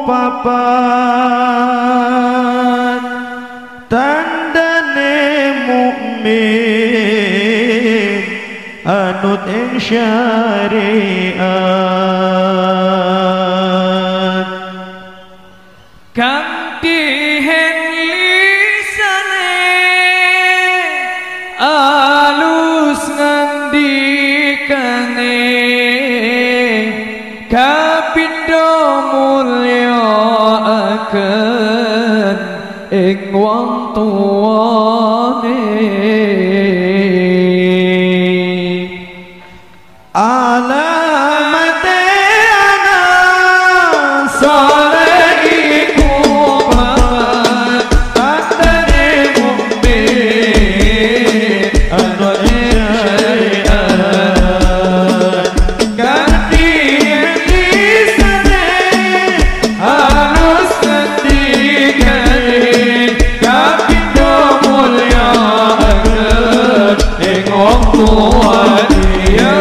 papat tandane mukmin anut ing syariat kanthi hen lisane alus ngandikane kapindho mulya akan ing wong tuwane alamate ana saleh iku papat tandane mukmin anut syariat ganti lisane halus ngendikane kapindho mulya akan ing wong tuwane ya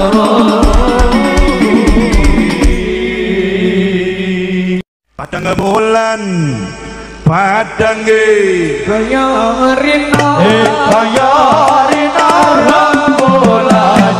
Padang bulan padang kaya rina kaya rina rembulan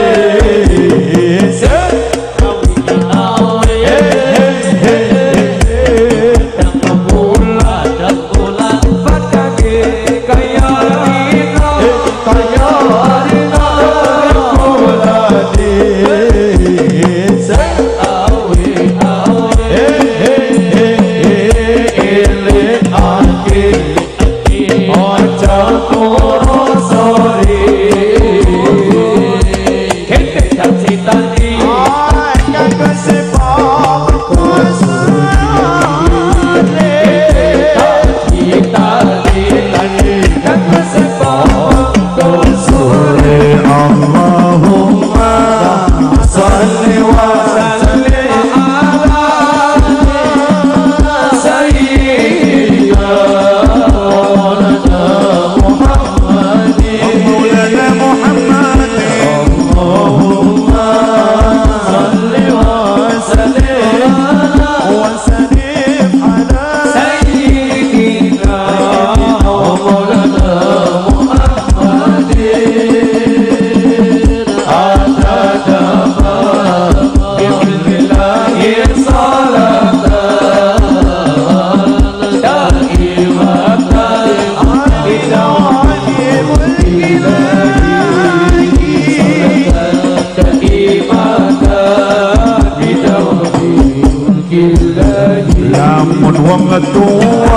lamun wong tua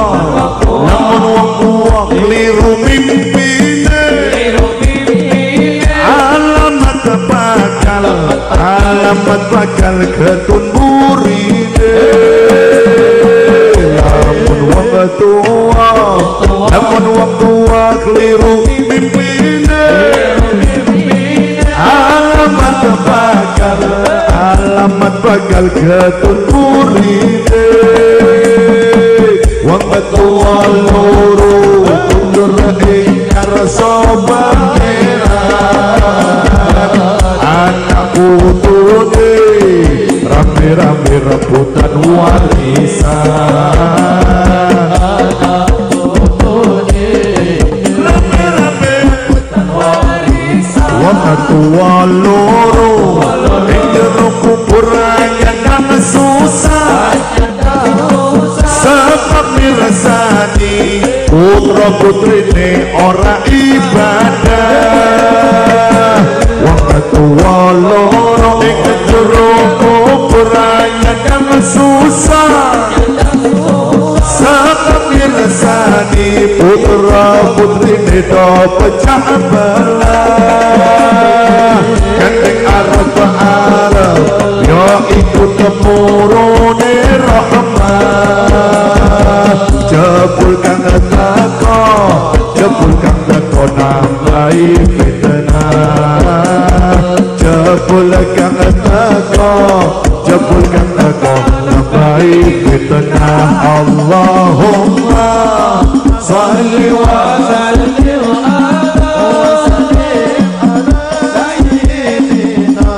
keliru mimpine alamat bakal ketun burine lamun wong tua keliru mimpine alamat bakal ketun burine wong tua loro kundur ingkar sobangeran anak putune rame-rame rebutan warisan anak putune rame-rame rebutan warisan wong tua loro ing jero kubur nyandang susah sebab mirsani putra putrine ora ibadah wong tua loro ing jero kubur nyandang susah sebab mirsani putra putrine do pecah belah gandeng arep yo iku temurune rahmat jebul kang teko nambahi fitnah jebul kang teko nambahi fitnah Allahumma shalli wa sallim ala sayyidina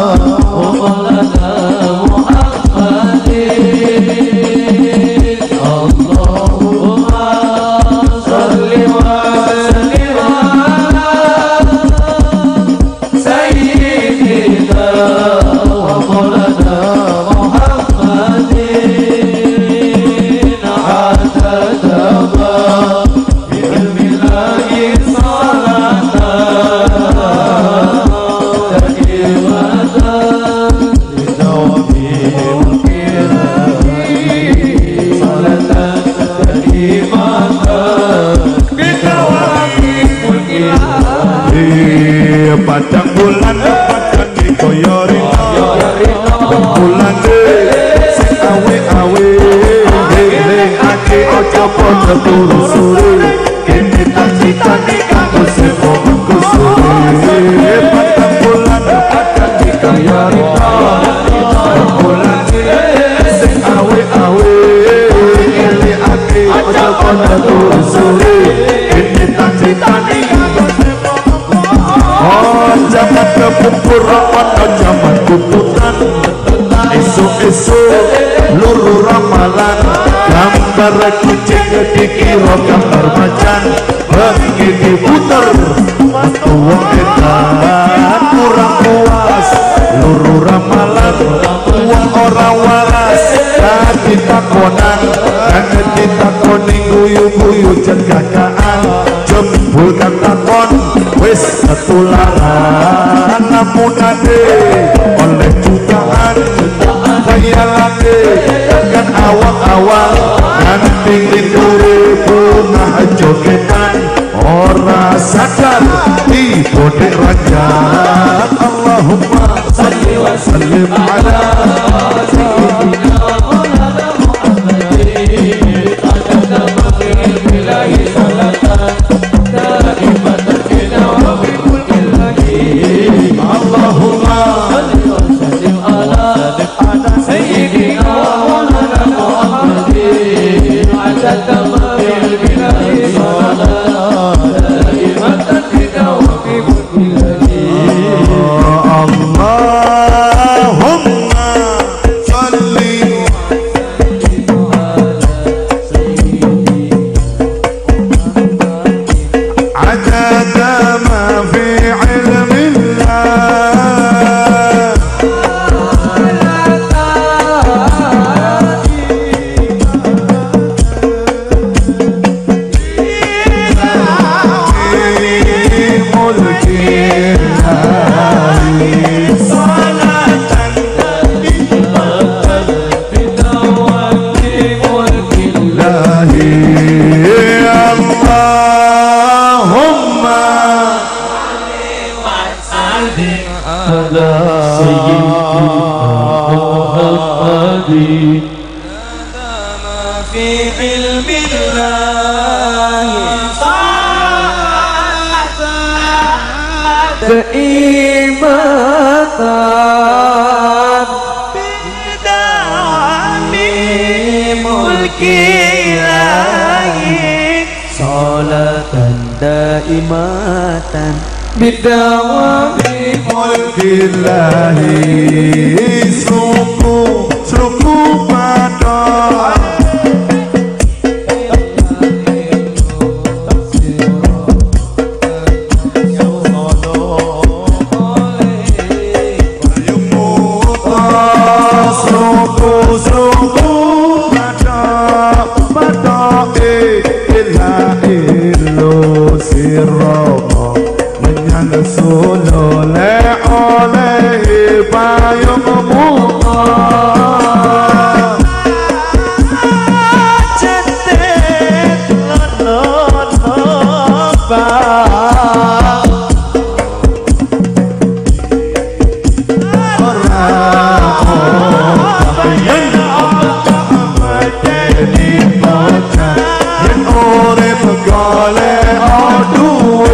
padang bulan padang di koyorino bulan sing awe-awe eling ake ojo padha turu sore kene cita-citane kanggo sepo kusure padang bulan padang di koyorino bulan sing awe-awe eling ake ojo padha turu sore kene cita-citane kanggo sepo jangan kepupur rapat jaman kututan esuk-esuk luru ramalan gambar kucing dikira gambar macan bengi diputer metu wong edan kurang puas luru ramalan wong ora waras dadi takonan dan ditakoni guyu-guyu cegakaan jebul kan takon wis ketularan namun ade oleh jutaan khayalane kan awang-awang dan pingin punah jogetan ora sadar di bodek raja Allahumma salli wa sallim ala sayyidina maulana Muhammadin adada makhil bilahi salatan daimatan bina wa bi mulkillahi Allahumma salli wa sallim ala sayyidina maulana Muhammadin adada makhil bilahi salatan daimatan bina wa bi mulkillahi Allahumma salli adada ma fi ilmillah Keimatan bidawami mulki ilahi salatan daimatan bidawami mulki ilahi suku pada solo le oleh payung muka cetek lono bang orang yang jadi bocah yang oleh pegale aduh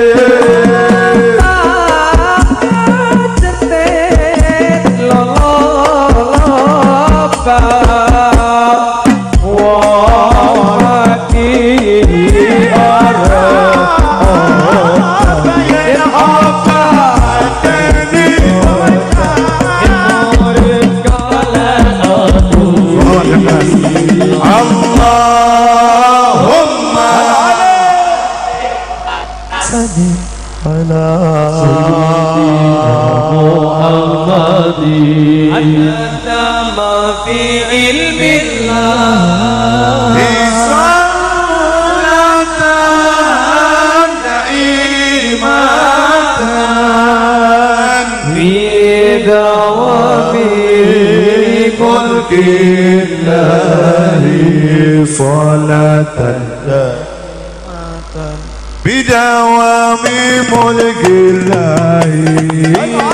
bidawami mulkillahi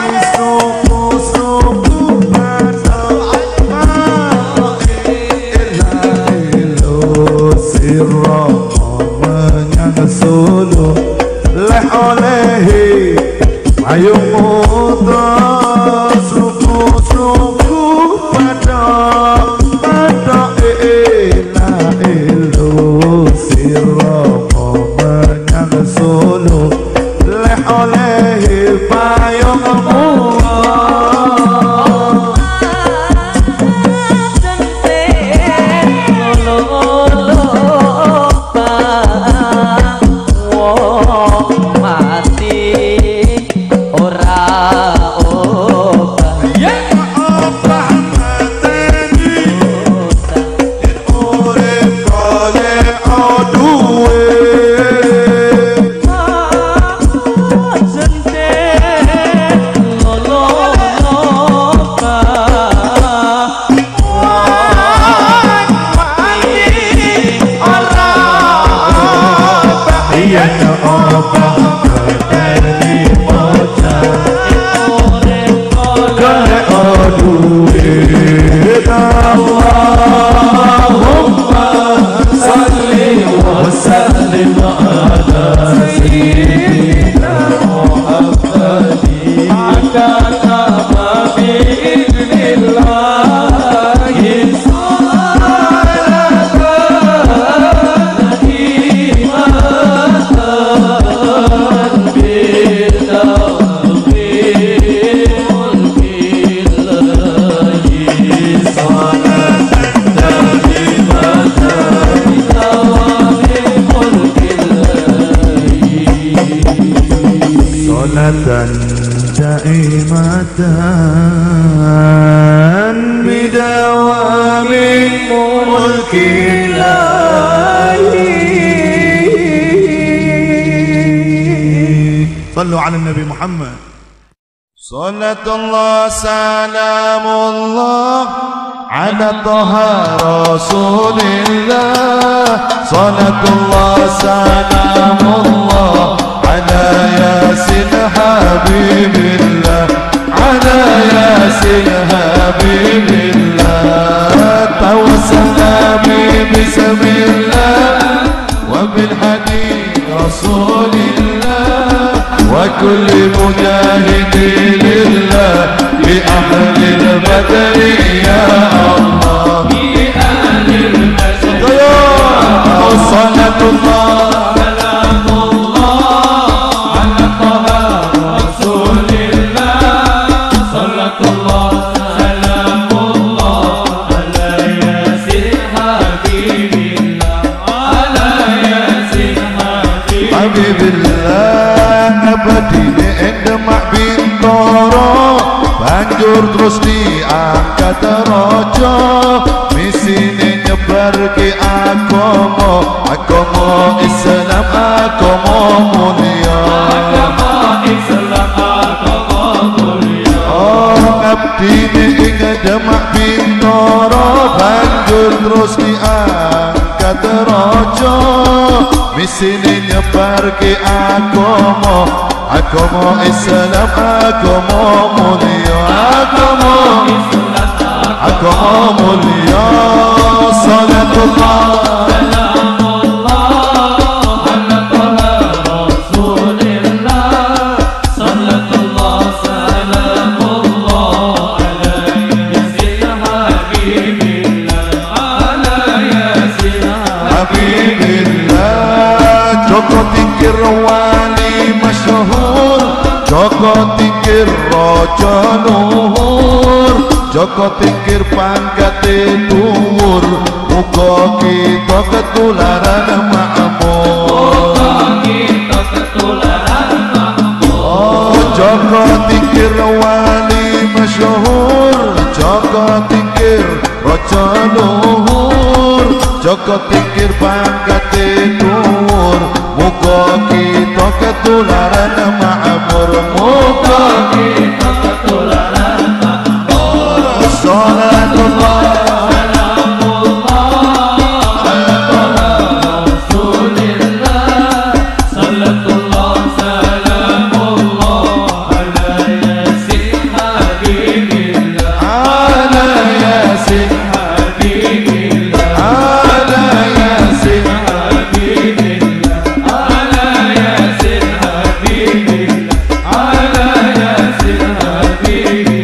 suku sirra menyang solo leh olehi payung muda suku pada sirra menyang solo leh olehi payung بدوام ملك الله. صلوا على النبي محمد. صلاة الله سلام الله على طه رسول الله. صلاة الله سلام الله على ياسين حبيب الله. على ياسين حبيب الله. توسلنا بسم الله وبالهدي رسول الله وكل مجاهد لله بأهل البدر يا الله. بأهل البدر صلاة الله سلام الله على طه رسول الله. صلاة الله سلام الله على ياسين حبيب الله. على ياسين حبيب الله. Abadine endemak bintoro banjur terus diangkat rojo. Misine nyebar ke agama Islam agama mulia. Agama Islam agama mulia. Oh abdine endemak bintoro banjur terus diangkat rojo. Misine nyebar ke agama Islam agama mulia. Agama Islam agama mulia. Salatullah salamullah ala taha rasulillah. Salatullah salamullah ala yasin habibillah. Ala yasin habibillah. Joko tingkir wali masyhur, Joko tingkir raja luhur, Joko tingkir pangkate dhuwur. Muga kita ketularan makmur. Muga kita ketularan makmur. Oh Joko tingkir wali masyhur, Joko tingkir raja luhur, Joko tingkir pangkate dhuwur. Muga kita ketularan makmur. Muga kita ketularan makmur. Salatullah salamullah ala taha rasulillah. Salatullah salamullah ala yasin habibillah. Ala yasin habibillah. Ala yasin habibillah. Ala yasin habibillah. Ala yasin habibillah.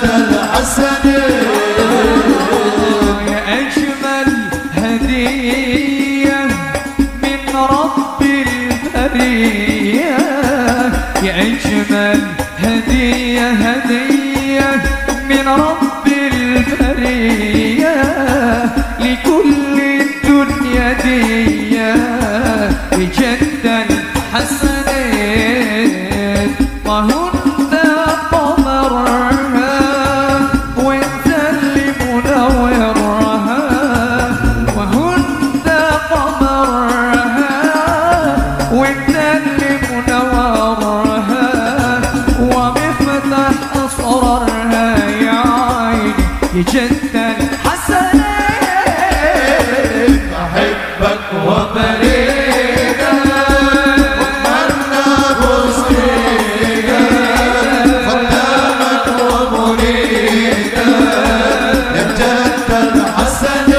الحسن يا أجمل هدية من رب البرية يا أجمل هدية من رب البرية لكل الدنيا دية بجد الحسنين وهن قمرها وانت اللي منورها وهن قمرها وانت اللي منورها ومفتح أسرارها يا عيني بجد الحسنين بحبك وبريدك واتمنى بوسيك خدامك ومريدك يا جد الحسن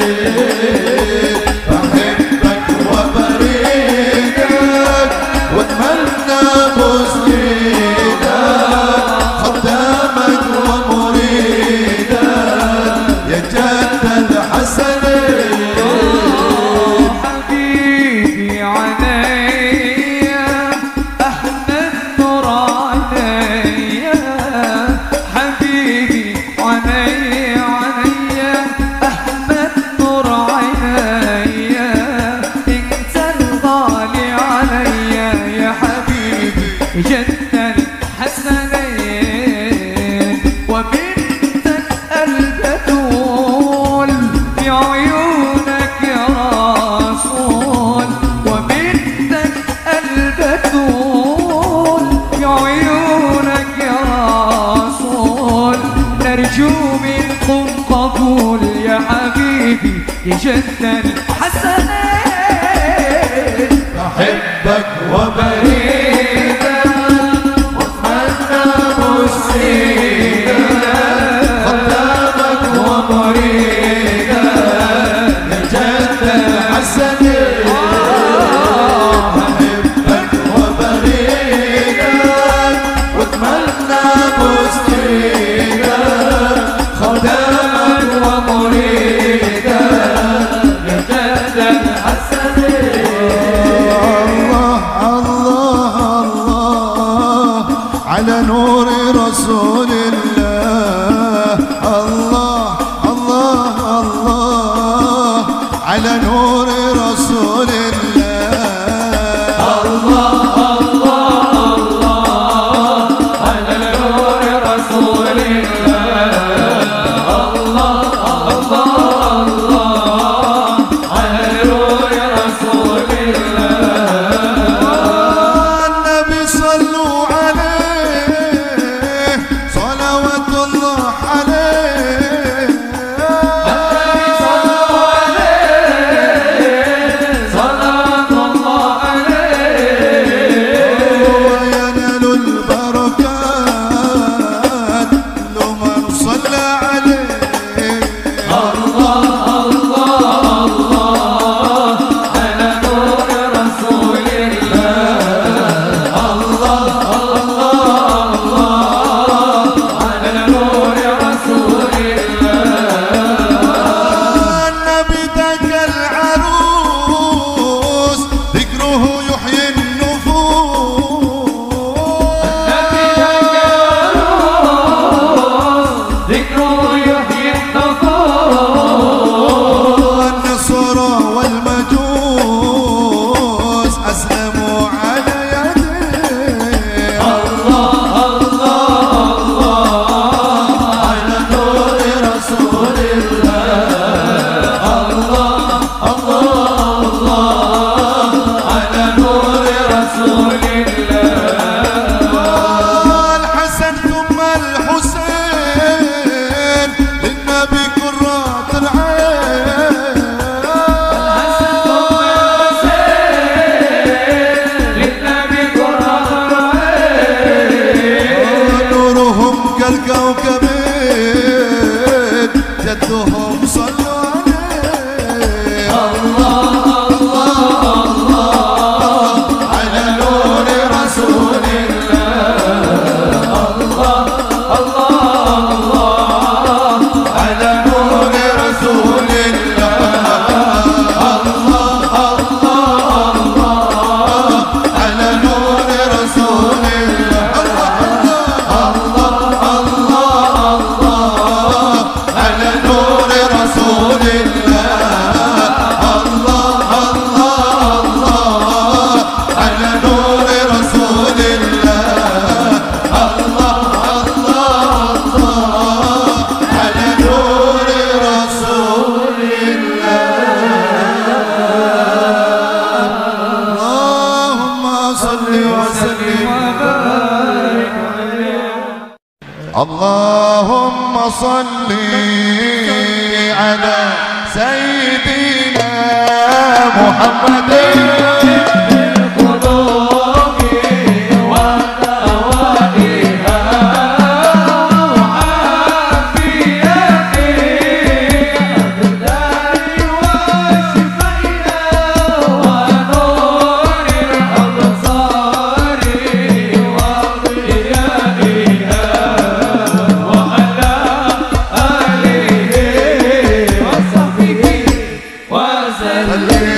بحبك وبريدك واتمنى بوسيك خدامك ومريدك يا جد الحسن جد الحسنين وبنتك البتول في عيونك يا رسول وبنتك البتول في عيونك يا رسول نرجو منكم قبول يا حبيبي يا جد الحسنين بحبك وبريدك خدامك ومريدك يا جد الحسن بحبك وبريدك واتمنى بوسيك خدامك ومريدك يا جد الحسن الله الله الله على نور رسول الله الله الله الله على نور رسول الله الله الله الله على نور رسول الله الله الله الله على نور رسول الله النبي صلوا عليه صلوات الله عليه النبي صلوا عليه صلوات الله عليه وينال البركات لمن صلى عليه الله الله الله على نور رسول الله الله الله الله على نور رسول الله النبي ذاك العروس ذكره يحيي النفوس ذكره يحيي النفوس النصر والمجوس أسلموا على يديه الله الله الله على نور رسول الله الله الله الله على نور رسول الله الحسن ثم الحسين للنبي قرة العين الحسن ثم الحسين للنبي قرة العين نورهم كالكوكبين جدهم صلوا عليه الله الله الله على نور رسول الله الله الله اللهم صل على سيدنا محمد القلوب ودوائها وعافيتها أبدان وشفائها ونور الأبصار وضيائها وعلى آله وصحبه وسلم.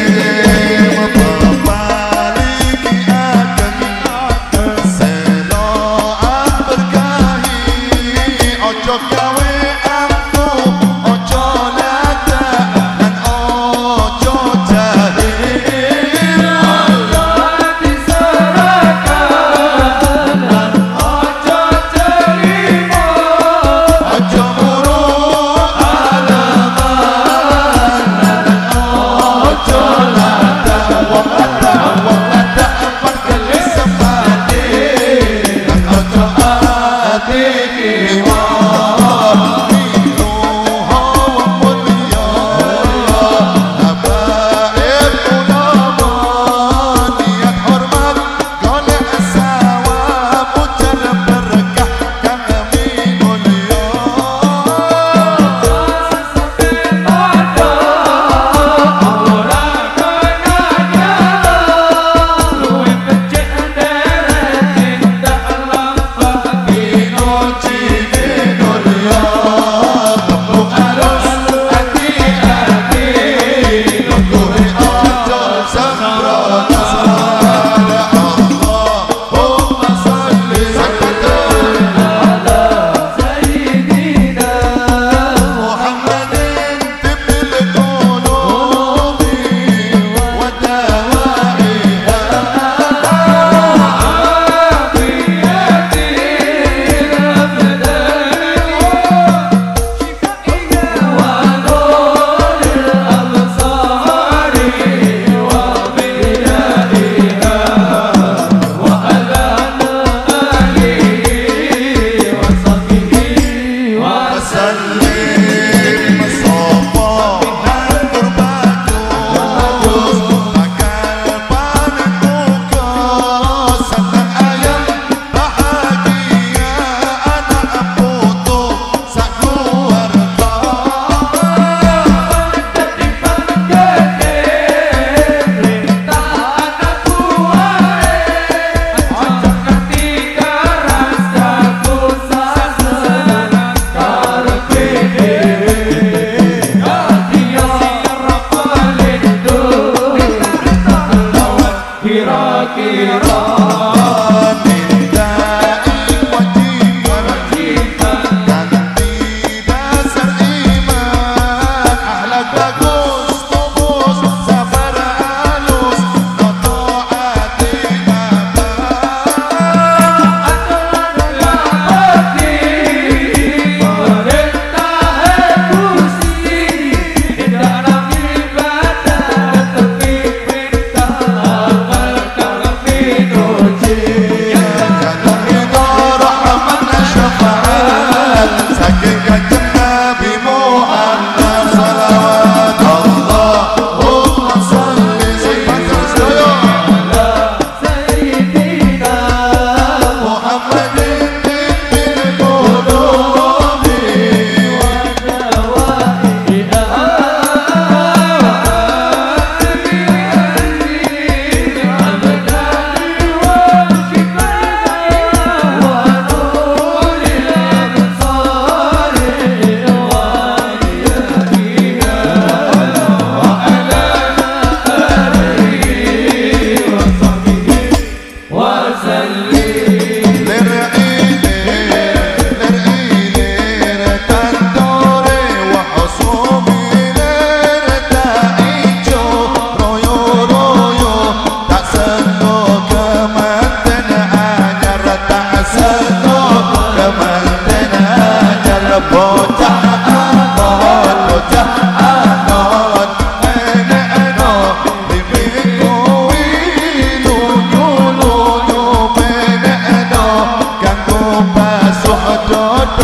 Dot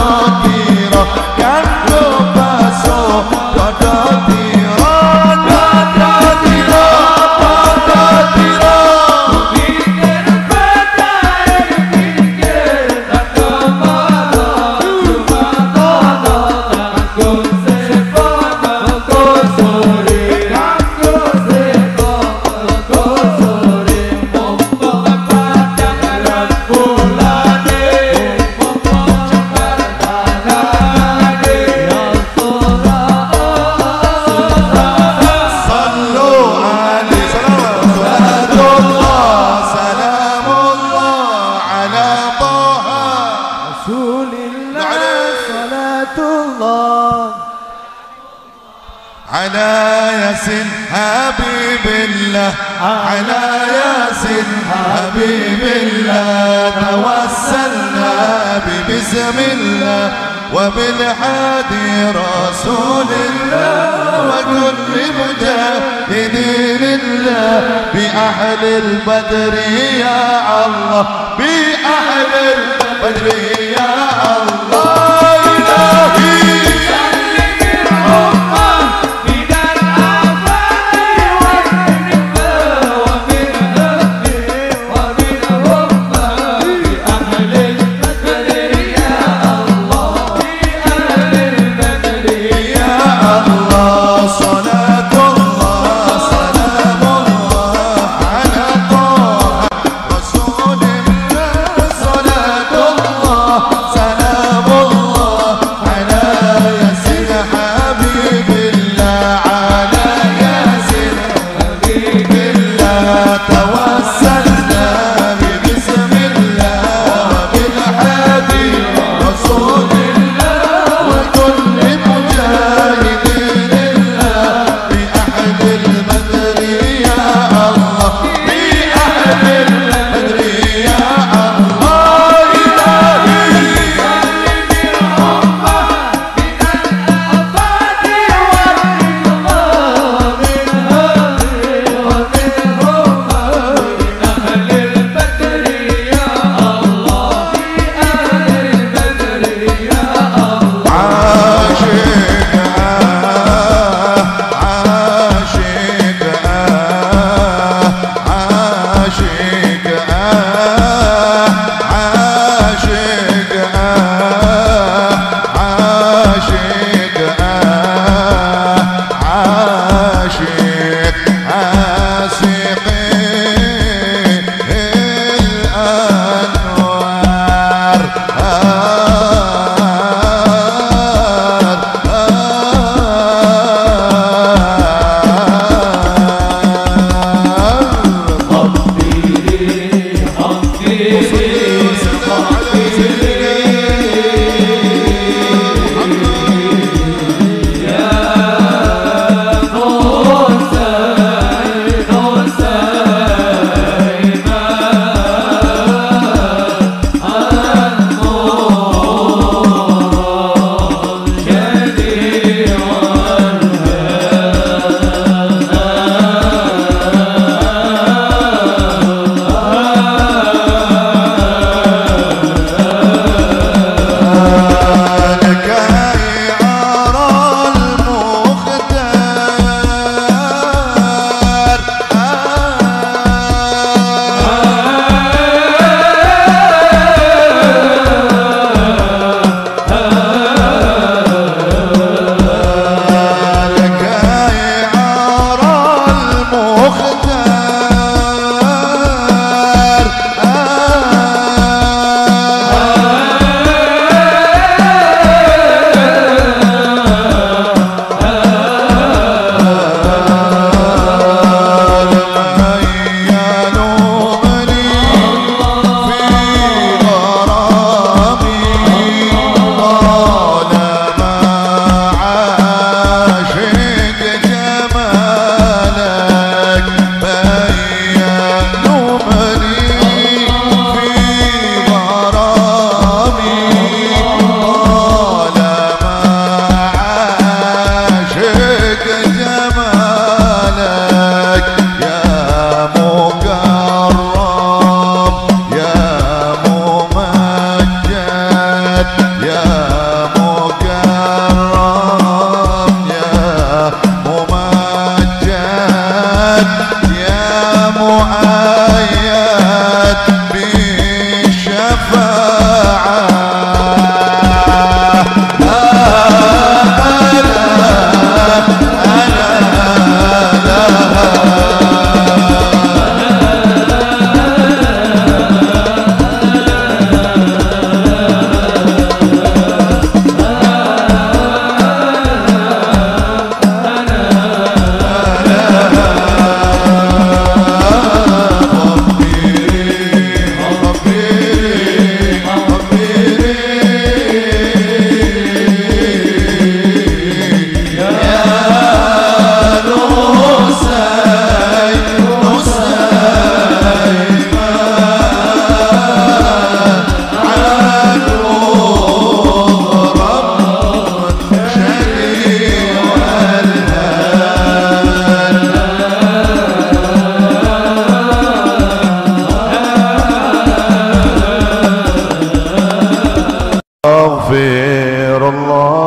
على ياسين حبيب الله على ياسين حبيب الله توسلنا ببسم الله وبالحادي رسول الله وكل مجاهد لله بأهل البدر يا الله بأهل البدر يا الله إلهي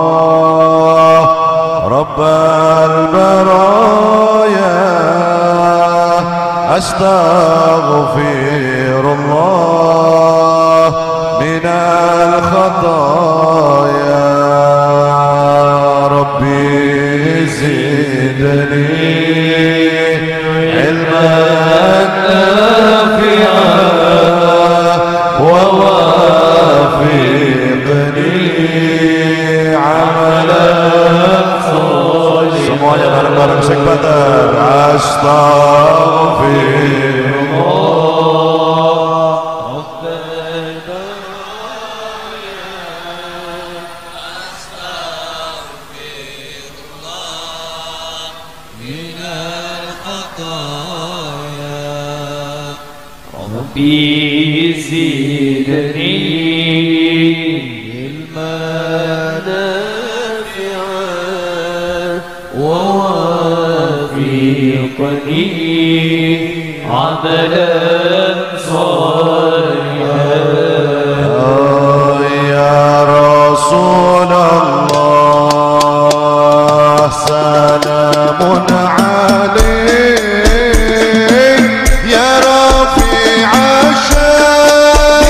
رب البرايا أستغفر الله من الخطايا ربي زدني علما نافعا ووافقني عملا صالحا. Semuanya bareng-bareng Syekh Badar. ربي زدني علما نافعا ووافقني عملا صالحا. يا رسول الله سلام عليك يا رفيع الشان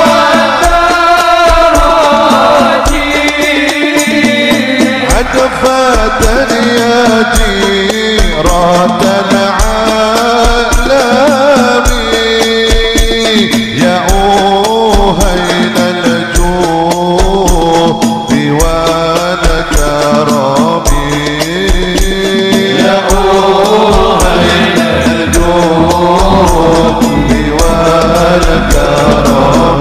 عدفة يا جيرة العالم يا أوهيل الجود والكرم يا أوهيل الجود والكرم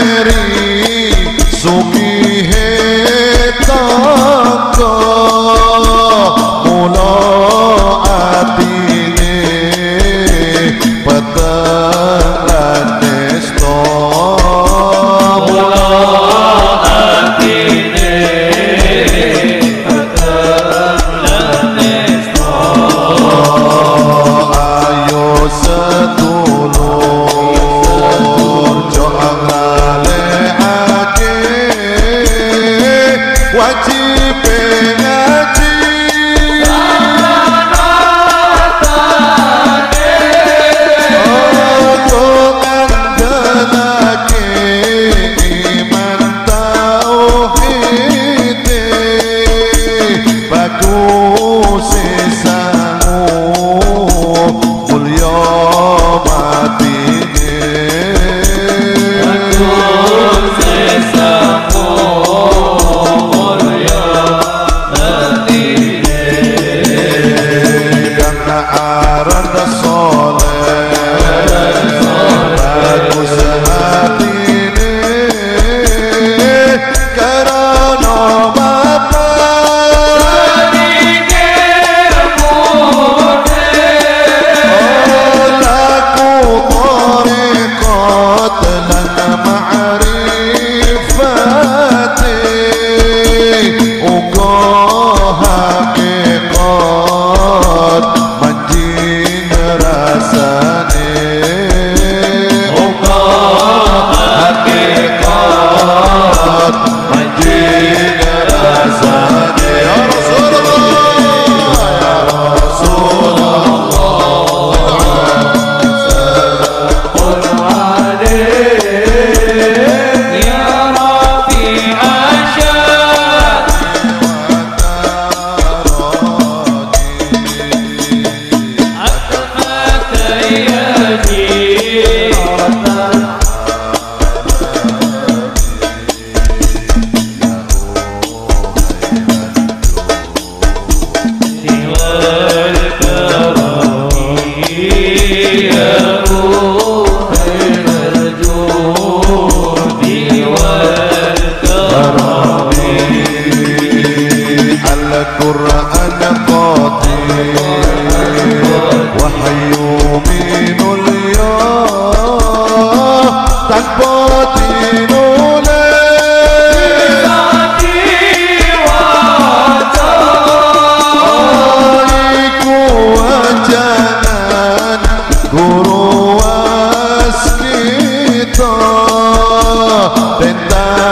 Guru waskita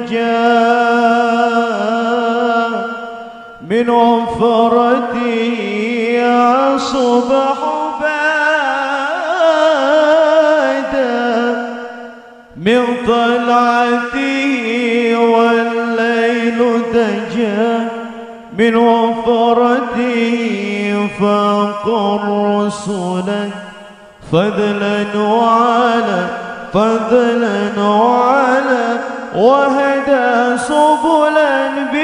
دجى من وفرتي صبح بادا من طلعتي والليل دجى من وفرتي فاق الرسل فضلا وعلا وهدى سبلا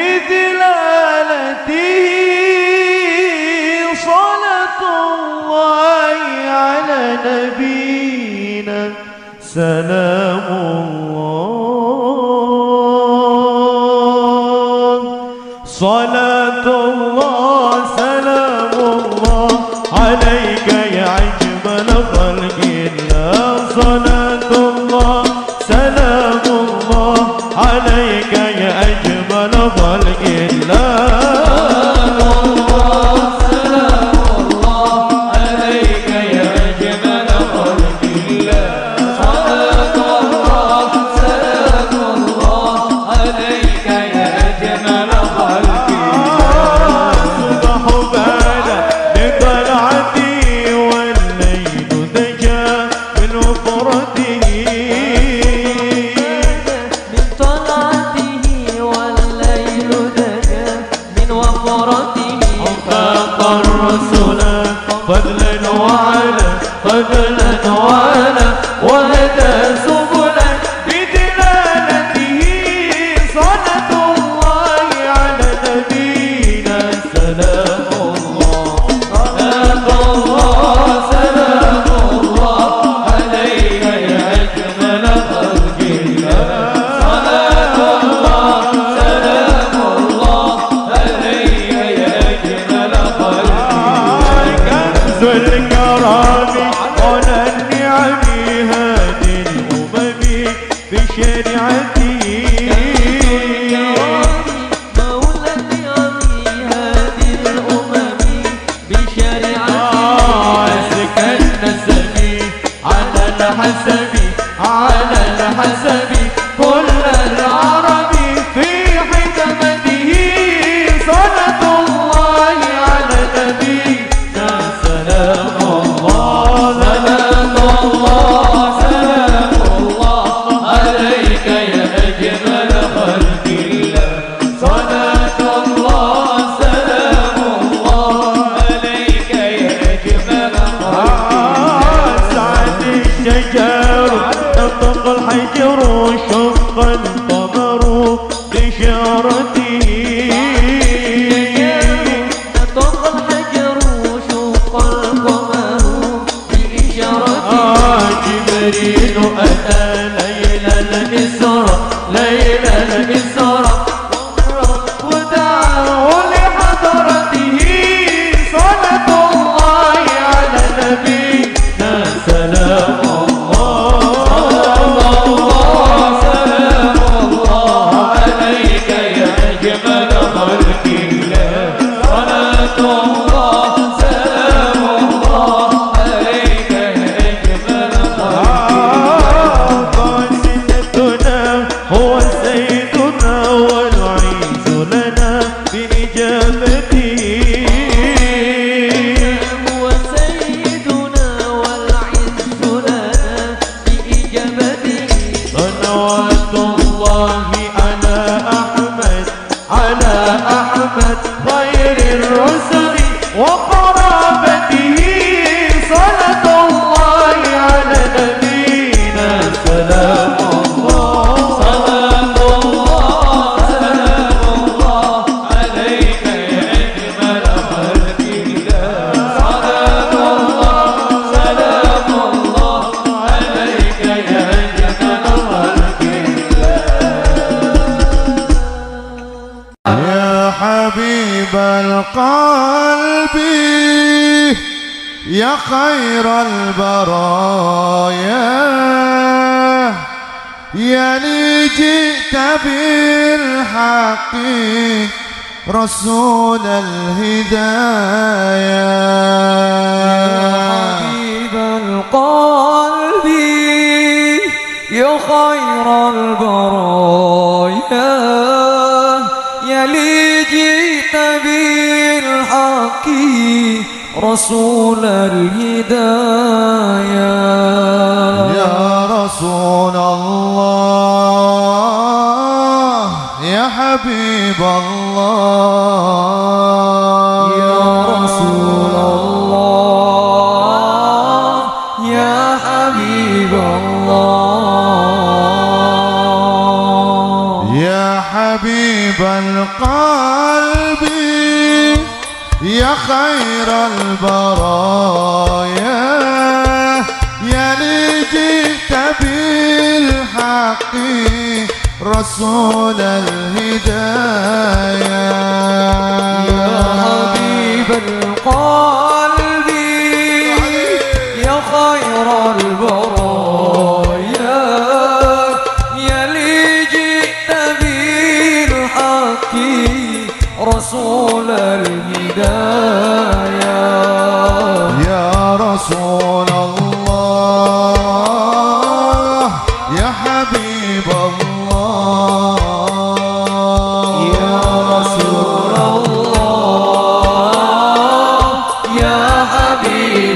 بدلالته صلاة الله على نبينا سلام الله صلاة الله سلام الله عليك يا أجمل خلق الله صلاة الله سلام الله عليك يا أجمل خلق يا خير البرايا يا لي جئت بالحق رسول الهدايا يا حبيب القلب يا خير البرايا يا لي جئت بالحق رسول الهدايا يا رسول الله يا حبيب الله يا رسول الله يا حبيب الله يا حبيب القلب يا خير البرايا يا لي جئت بالحق رسول الهدايا يا حبيب القلب يا خير البرايا يا لي جئت بالحق رسول الهدايا يا رسول الله يا حبيب الله يا رسول الله يا حبيب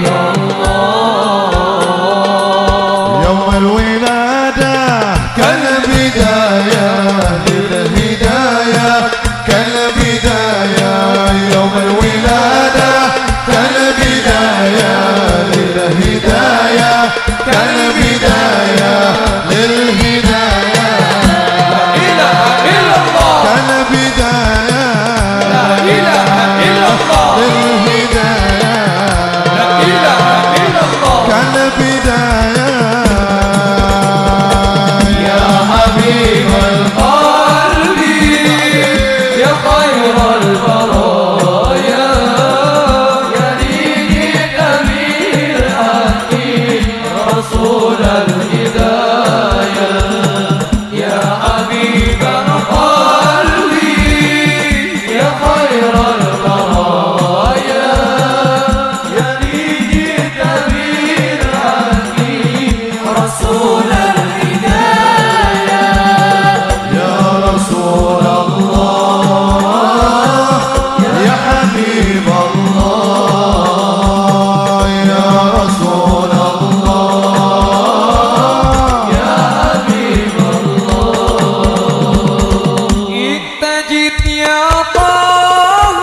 الله يوم الولادة كالبداية للهداية كالبداية يوم الولادة كالبداية للهداية كالبداية للهداية لا إله إلا الله كالبداية لا إله إلا الله للهداية لا إله إلا الله كالبداية يا حبيب القلب يا خير البرايا يا لي جئت بالحق رسول الهدايا يا حبيب القلب يا خير البرايا يا لي جئت بالحق رسول الهدايا يا رسول الله يا حبيب الله يا رسول الله يا حبيب الله اتجد يا طه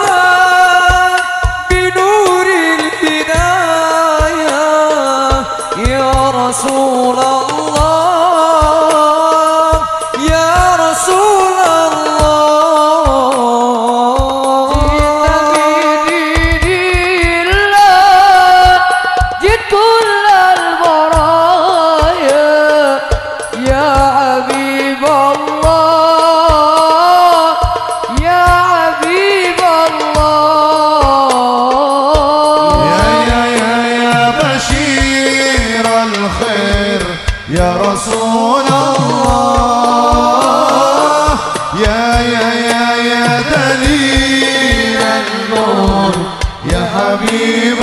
بنور الهدايا يا رسول الله يا رسول الله جئت بدين الله جئت كل البرايا يا حبيب الله يا حبيب الله يا بشير الخير يا رسول الله يا دليل النور يا حبيب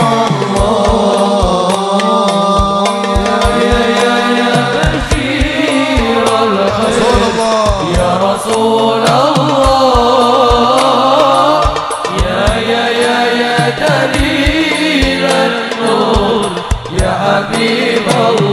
الله يا بشير رسول الخير الله يا رسول الله يا دليل النور يا حبيب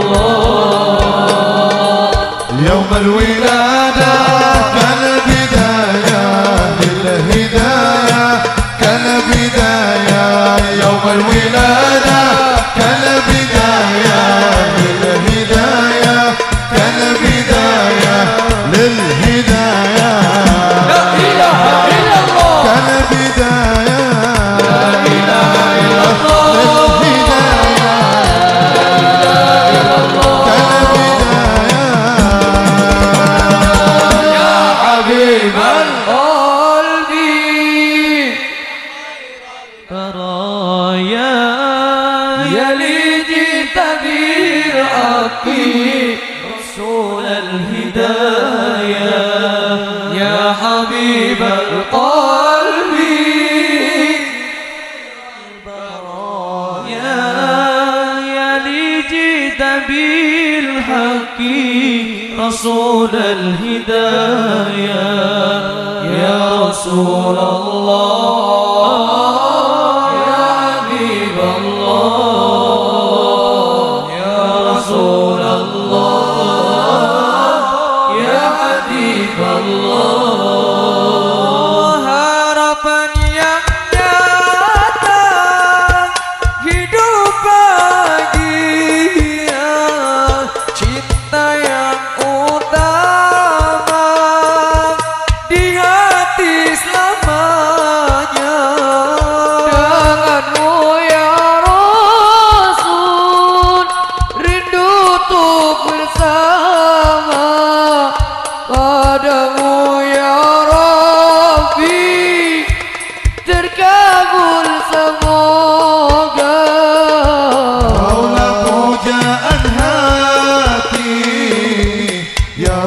الله يوم الولادة كالبداية للهداية كالبداية يوم الولادة كالبداية للهداية كالبداية للهداية لا إله إلا الله كالبداية لا إله إلا الله يا حبيب القلب برايا يا لي جئت بالحق رسول الهدايا يا حبيب القلب يا لي جئت بالحق رسول الهداية يا رسول الله يا حبيب الله يا رسول الله يا حبيب الله. Harapan yang nyata hidup bahagia, cinta yang utama di hati selamanya. Denganmu ya Rasul, rindu untuk bersama. Padamu ya Rabbi, terkabul semoga. Maulah pujaan hati ya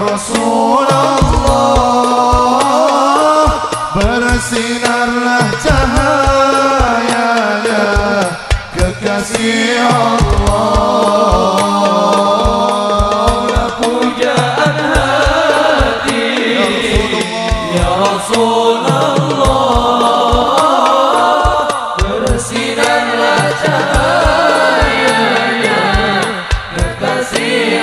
Rasulullah, bersinarlah cahayanya kekasih Allah. Pujaan hati ya Rasulullah, bersinarlah cahayanya kekasih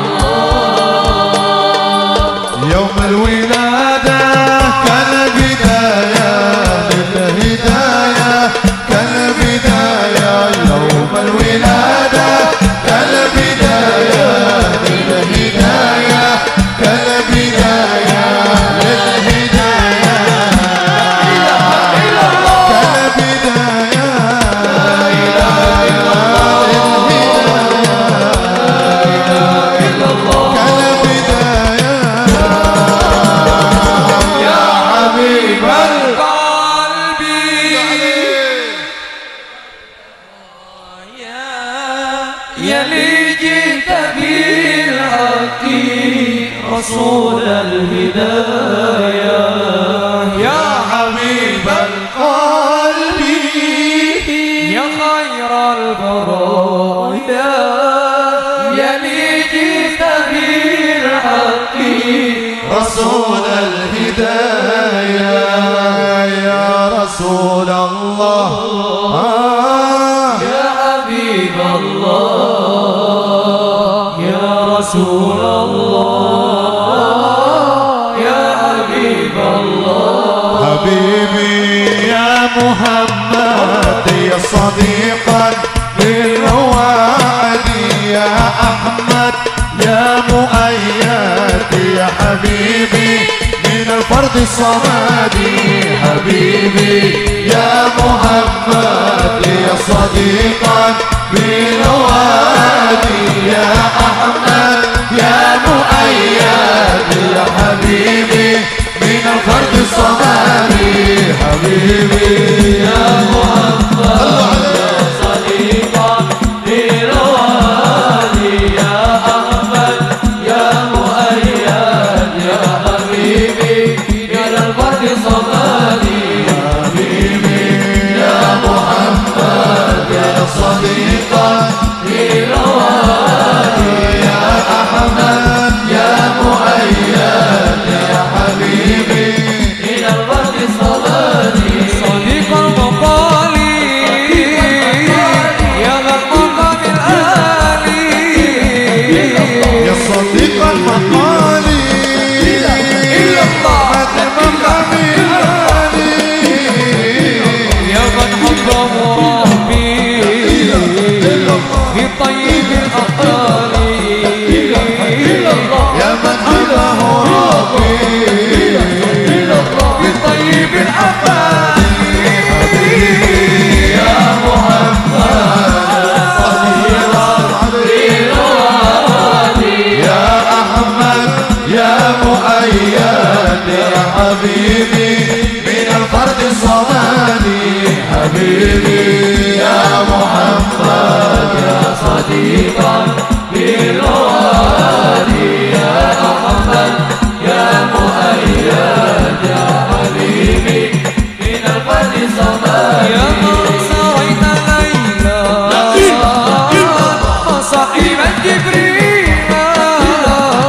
Allah. يوم الولادة كان بداية للهداية، كان بداية يوم الولادة كان بداية للهداية، كان بداية للهداية، كان بداية يلي جئت بالحق رسول الهداية يا حبيب القلب يا خير البرايا، يلي جئت بالحق رسول الهداية يا رسول الله. يا حبيب الله يا رسول الله يا حبيب الله. حبيبي يا محمد يا صديقا بالوعد، يا أحمد يا مؤيد يا حبيبي من الفرد الصمد. حبيبي يا محمد يا صديقا بالوعد، يا أحمد يا مؤيد يا حبيبي من الفرد الصمد. حبيبي يا محمد يا صديقا بالوادي، يا أحمد يا مؤيد يا حبيبي من الفرد صمدي. حبيبي يا محمد يا صديقا بالوادي، يا أحمد يا مؤيد يا حبيبي من الفرد صمدي. صديق المقالي يا ذا المقام العالي، يا صديق المقالي إلا الله المقام العالي، يا من حبه ربي في طيب الأقال، يا من حبه ربي في طيب الأقال. يا يا أحمد يا مؤيد يا حبيبي من الفرد الصمدي. حبيبي يا محمد يا صديقا بالوادي، يا أحمد يا مؤيد يا حبيبي من الفرد صمدي. يا من سريت ليلا وصاحب جبريل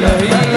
إله إلا